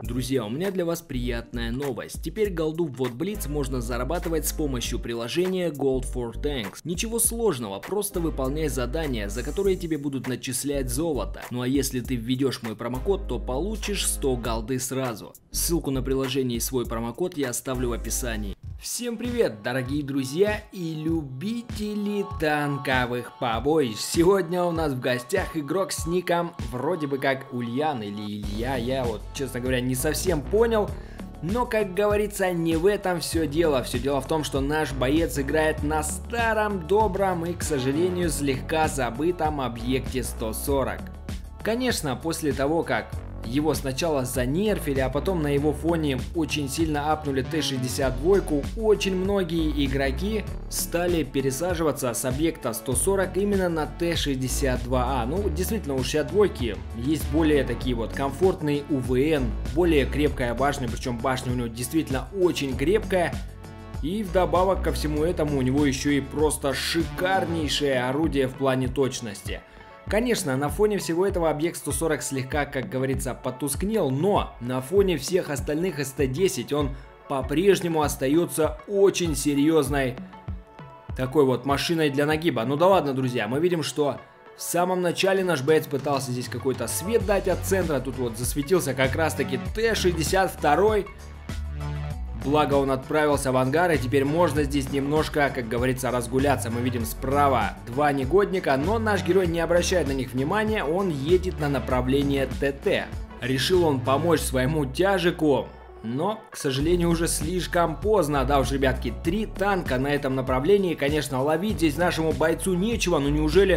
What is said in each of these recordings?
Друзья, у меня для вас приятная новость. Теперь голду в WOT Blitz можно зарабатывать с помощью приложения Gold for Tanks. Ничего сложного, просто выполняй задания, за которые тебе будут начислять золото. Ну а если ты введешь мой промокод, то получишь 100 голды сразу. Ссылку на приложение и свой промокод я оставлю в описании. Всем привет, дорогие друзья и любители танковых побоищ. Сегодня у нас в гостях игрок с ником вроде бы как Ульян или Илья. Я вот, честно говоря, не совсем понял. Но, как говорится, не в этом все дело. Все дело в том, что наш боец играет на старом, добром и, к сожалению, слегка забытом объекте 140. Конечно, после того, как его сначала занерфили, а потом на его фоне очень сильно апнули Т-62, очень многие игроки стали пересаживаться с объекта 140 именно на Т-62А. Ну, действительно, у 62 есть более такие вот комфортные УВН, более крепкая башня, причем башня у него действительно очень крепкая. И вдобавок ко всему этому у него еще и просто шикарнейшее орудие в плане точности. Конечно, на фоне всего этого объект 140 слегка, как говорится, потускнел, но на фоне всех остальных СТ-10 он по-прежнему остается очень серьезной такой вот машиной для нагиба. Ну да ладно, друзья, мы видим, что в самом начале наш боец пытался здесь какой-то свет дать от центра, тут вот засветился как раз таки Т-62. Благо он отправился в ангар, и теперь можно здесь немножко, как говорится, разгуляться. Мы видим справа два негодника, но наш герой не обращает на них внимания, он едет на направление ТТ. Решил он помочь своему тяжику, но, к сожалению, уже слишком поздно. Да уж, ребятки, 3 танка на этом направлении, конечно, ловить здесь нашему бойцу нечего, но неужели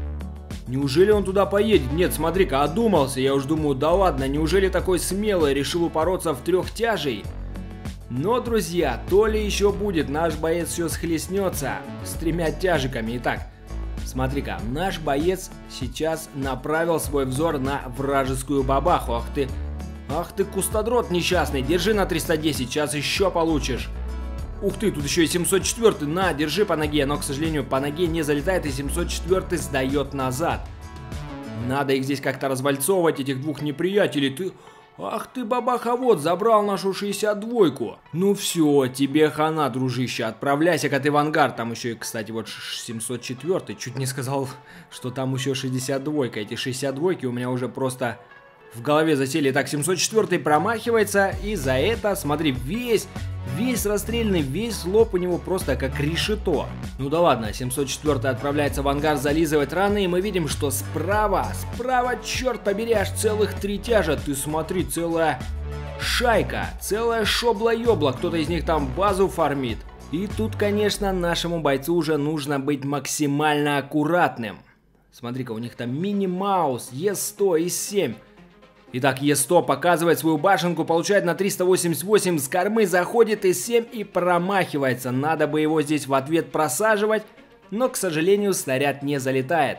он туда поедет? Нет, смотри-ка, одумался, я уж думаю, да ладно, неужели такой смелый решил упороться в 3 тяжей? Но, друзья, то ли еще будет, наш боец все схлестнется с 3 тяжиками. Итак, смотри-ка, наш боец сейчас направил свой взор на вражескую бабаху. Ах ты, кустадрот несчастный, держи на 310, сейчас еще получишь. Ух ты, тут еще и 704, на, держи по ноге, но, к сожалению, по ноге не залетает, и 704 сдает назад. Надо их здесь как-то развальцовывать, этих 2 неприятелей, Ах ты, бабаха-вот, забрал нашу 62-ку. Ну все, тебе хана, дружище, отправляйся-ка ты в ангар. Там еще и, кстати, вот 704-й. Чуть не сказал, что там еще 62-ка. Эти 62-ки у меня уже просто в голове засели. Так, 704-й промахивается, и за это, смотри, весь расстрельный, весь лоб у него просто как решето. Ну да ладно, 704-й отправляется в ангар зализывать раны, и мы видим, что справа, черт побери, аж целых 3 тяжа. Ты смотри, целая шайка, целая шобла-ёбла, кто-то из них там базу фармит. И тут, конечно, нашему бойцу уже нужно быть максимально аккуратным. Смотри-ка, у них там мини-маус, Е100 и 7. Итак, Е100 показывает свою башенку, получает на 388, с кормы заходит И7 и промахивается. Надо бы его здесь в ответ просаживать, но, к сожалению, снаряд не залетает.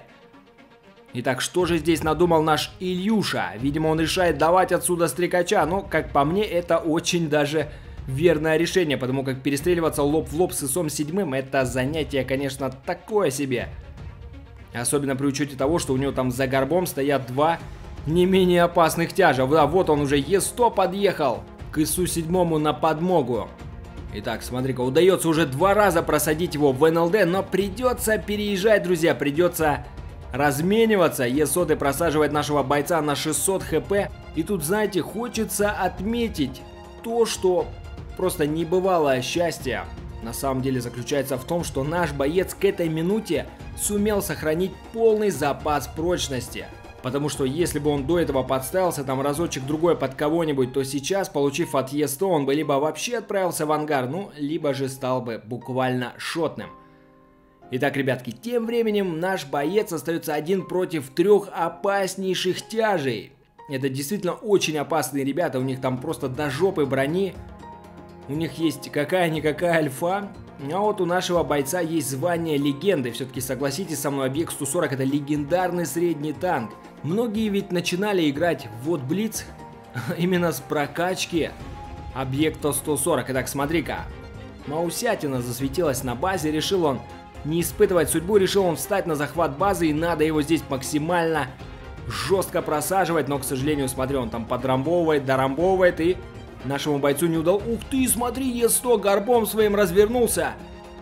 Итак, что же здесь надумал наш Ильюша? Видимо, он решает давать отсюда стрекача, но, как по мне, это очень даже верное решение, потому как перестреливаться лоб в лоб с ИСом 7 это занятие, конечно, такое себе. Особенно при учете того, что у него там за горбом стоят 2 не менее опасных тяжа. Да, вот он уже Е100 подъехал к ИСу 7 на подмогу. Итак, смотри-ка, удается уже 2 раза просадить его в НЛД, но придется переезжать, друзья, придется размениваться. Е100 просаживает нашего бойца на 600 хп. И тут, знаете, хочется отметить то, что просто небывалое счастье на самом деле заключается в том, что наш боец к этой минуте сумел сохранить полный запас прочности. Потому что если бы он до этого подставился там разочек-другой под кого-нибудь, то сейчас, получив от Е100, он бы либо вообще отправился в ангар, ну, либо же стал бы буквально шотным. Итак, ребятки, тем временем наш боец остается 1 против 3 опаснейших тяжей. Это действительно очень опасные ребята, у них там просто до жопы брони. У них есть какая-никакая альфа. А вот у нашего бойца есть звание легенды. Все-таки согласитесь со мной, объект 140 это легендарный средний танк. Многие ведь начинали играть в WOT Blitz именно с прокачки объекта 140. Итак, смотри-ка. Маусятина засветилась на базе, решил он не испытывать судьбу, решил он встать на захват базы, и надо его здесь максимально жестко просаживать, но, к сожалению, смотри, он там подрамбовывает, дорамбовывает и нашему бойцу не удалось. Ух ты, смотри, Е100 горбом своим развернулся.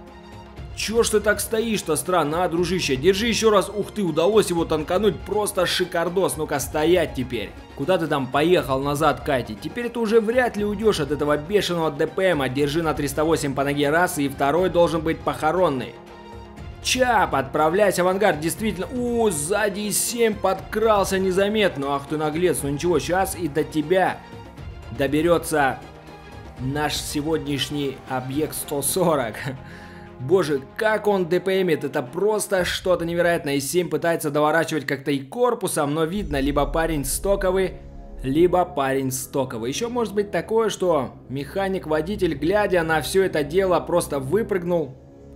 Чё ж ты так стоишь-то, странно, а, дружище? Держи еще раз. Ух ты, удалось его танкануть, просто шикардос. Ну-ка, стоять теперь. Куда ты там поехал назад, Кати? Теперь ты уже вряд ли уйдешь от этого бешеного ДПМа. Держи на 308 по ноге раз, и второй должен быть похоронный. Чап, отправляйся в ангар, действительно. О, сзади 7 подкрался незаметно. Ах ты наглец, ну ничего, сейчас и до тебя доберется наш сегодняшний объект 140. Боже, как он ДПМит, это просто что-то невероятное. И 7 пытается доворачивать как-то и корпусом, но видно, либо парень стоковый, либо парень стоковый. Еще может быть такое, что механик-водитель, глядя на все это дело, просто выпрыгнул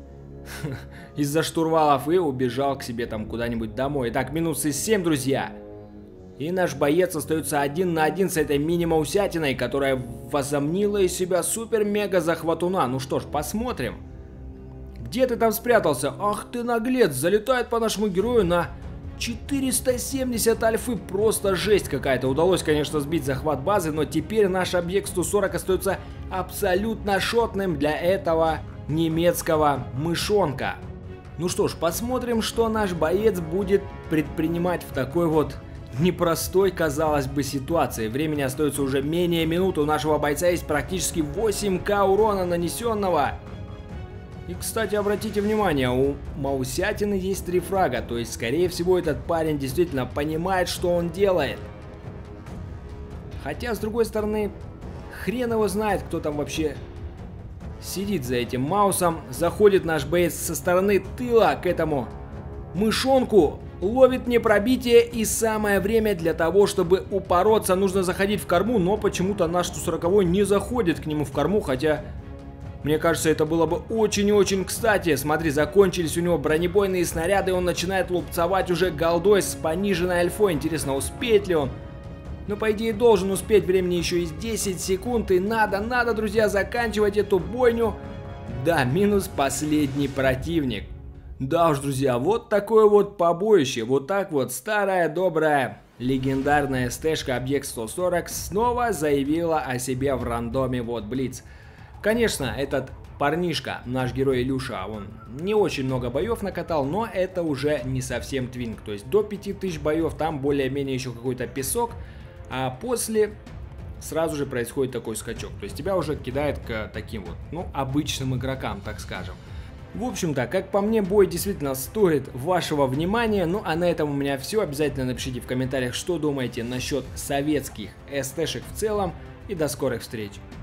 из-за штурвалов и убежал к себе там куда-нибудь домой. Итак, минусы 7, друзья. И наш боец остается 1 на 1 с этой мини-маусятиной, которая возомнила из себя супер-мега-захватуна. Ну что ж, посмотрим. Где ты там спрятался? Ах ты наглец, залетает по нашему герою на 470 альфы. Просто жесть какая-то. Удалось, конечно, сбить захват базы, но теперь наш объект 140 остается абсолютно шотным для этого немецкого мышонка. Ну что ж, посмотрим, что наш боец будет предпринимать в такой вот непростой, казалось бы, ситуации. Времени остается уже менее минуты. У нашего бойца есть практически 8к урона нанесенного. И, кстати, обратите внимание, у маусятины есть 3 фрага, то есть, скорее всего, этот парень действительно понимает, что он делает. Хотя, с другой стороны, хрен его знает, кто там вообще сидит за этим маусом. Заходит наш боец со стороны тыла к этому мышонку, ловит непробитие, и самое время для того, чтобы упороться, нужно заходить в корму, но почему-то наш 140 не заходит к нему в корму, хотя... Мне кажется, это было бы очень и очень кстати. Смотри, закончились у него бронебойные снаряды, и он начинает лупцевать уже голдой с пониженной альфой. Интересно, успеет ли он? Ну, по идее, должен успеть. Времени еще есть 10 секунд, и надо, друзья, заканчивать эту бойню. Да, минус последний противник. Да уж, друзья, вот такое вот побоище. Вот так вот старая, добрая, легендарная СТшка Объект 140 снова заявила о себе в рандоме Вот Блиц. Конечно, этот парнишка, наш герой Илюша, он не очень много боев накатал, но это уже не совсем твинг. То есть до 5000 боев там более-менее еще какой-то песок, а после сразу же происходит такой скачок. То есть тебя уже кидает к таким вот, ну, обычным игрокам, так скажем. В общем-то, как по мне, бой действительно стоит вашего внимания. Ну а на этом у меня все. Обязательно напишите в комментариях, что думаете насчет советских СТшек в целом. И до скорых встреч.